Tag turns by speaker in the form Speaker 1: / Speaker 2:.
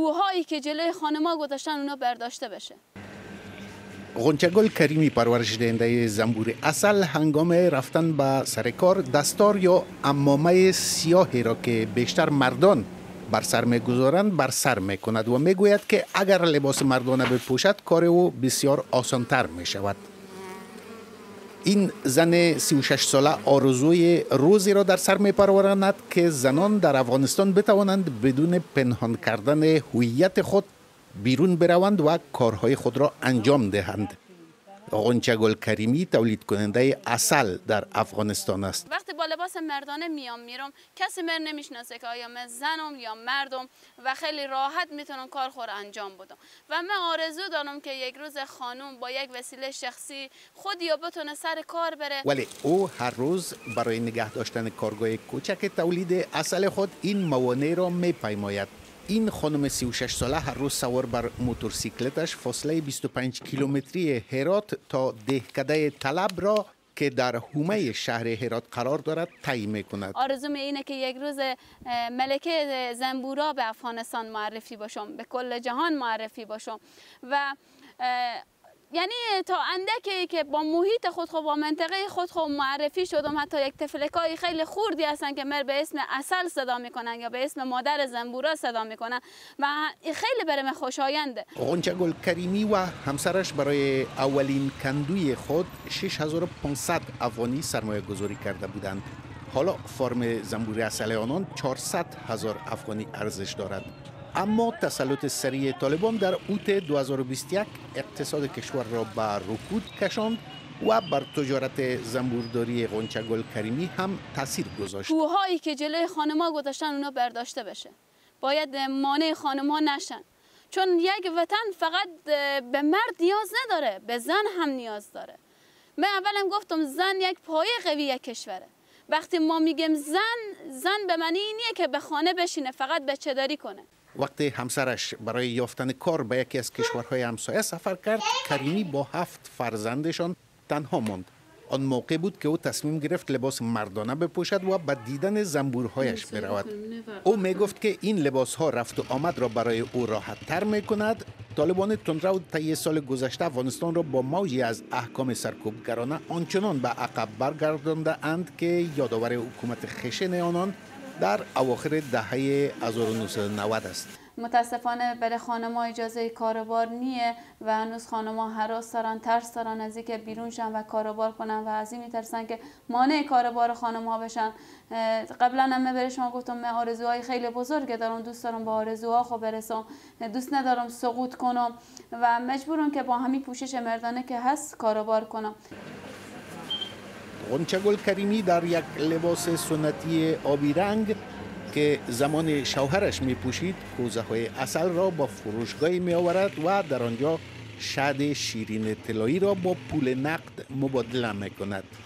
Speaker 1: کوههایی که جلوی خانما گذاشتن اونا برداشته بشه.
Speaker 2: غنچه‌گل کریمی، پرورش دهنده زنبور اصل، هنگام رفتن به سر کار دستار یا عمامه سیاهی را که بیشتر مردان بر سر میگذارند بر سر میکند و میگوید که اگر لباس مردانه بپوشد کار او بسیار آسانتر می شود. این زن 36 ساله آرزوی روزی را در سر میپروراند که زنان در افغانستان بتوانند بدون پنهان کردن هویت خود بیرون بروند و کارهای خود را انجام دهند. غنچه‌گل کریمی تولید کننده عسل در افغانستان است.
Speaker 1: وقتی با لباس مردانه میرم کسی من نمیشناسه که آیا من زنم یا مردم و خیلی راحت میتونم کار خود انجام بدم و من آرزو دارم که یک روز خانم با یک وسیله شخصی خود یا بتونه سر کار بره.
Speaker 2: ولی او هر روز برای نگه داشتن کارگاه کوچک تولید عسل خود این موانع را میپیماید. این خانم 36 ساله هر روز سوار بر موتورسیکلتش فاصله 25 کیلومتری هرات تا دهکده طلب را که در حومه شهر هرات قرار دارد طی می‌کند.
Speaker 1: آرزوم اینه که یک روز ملکه زنبورا به افغانستان معرفی باشم، به کل جهان معرفی باشم و یعنی تا اندکی که با محیط خود با منطقه خود معرفی شدم. حتی یک تفلکای خیلی خوردی هستن که مر به اسم عسل صدا میکنن یا به اسم مادر زنبورا صدا میکنن و خیلی برام خوشاینده.
Speaker 2: غنچه‌گل کریمی و همسرش برای اولین کندوی خود 6500 افغانی سرمایه گذاری کرده بودند. حالا فرم زنبور عسل آنان 400,000 افغانی ارزش دارد. اما تسلط سریع طالبان در اوت 2021 اقتصاد کشور را به رکود کشاند و بر تجارت زنبورداری غنچه‌گل کریمی هم تاثیر گذاشت.
Speaker 1: کوههایی که جلوی خانما گذاشتن اونا برداشته بشه. باید مانع خانما نشن. چون یک وطن فقط به مرد نیاز نداره، به زن هم نیاز داره. من اولم گفتم زن یک پایه قوی کشوره. وقتی ما میگیم زن به معنی اینیه که به خانه بشینه، فقط بچه‌داری کنه.
Speaker 2: وقتی همسرش برای یافتن کار به یکی از کشورهای همسایه سفر کرد، کریمی با 7 فرزندشان تنها ماند. آن موقع بود که او تصمیم گرفت لباس مردانه بپوشد و به دیدن زنبورهایش برود. او می گفت که این لباسها رفت و آمد را برای او راحت تر می کند. طالبان تندرو طی سال گذشته افغانستان را با موجی از احکام سرکوبگرانه آنچنان به عقب برگردانده اند که یادآور حکومت خشن آنان در اواخر دهه 1990 است.
Speaker 1: متاسفانه برای خانم‌ها اجازه کاروبار نیه و هنوز خانم‌ها هراس دارن، ترس دارن از اینکه بیرون شن و کاروبار کنن و از این میترسن که مانع کاروبار خانم‌ها بشن. قبلا هم به شما گفتم من آرزوهای خیلی بزرگ دارم، دوست دارم با آرزوها خود برسم، دوست ندارم سقوط کنم و مجبورم که با همین پوشش مردانه که هست کاروبار کنم.
Speaker 2: غنچه‌گل کریمی در یک لباس سنتی آبی رنگ که زمان شوهرش می پوشید کوزه های عسل را با فروشگاهی می آورد و در آنجا شهد شیرین طلایی را با پول نقد مبادله می کند.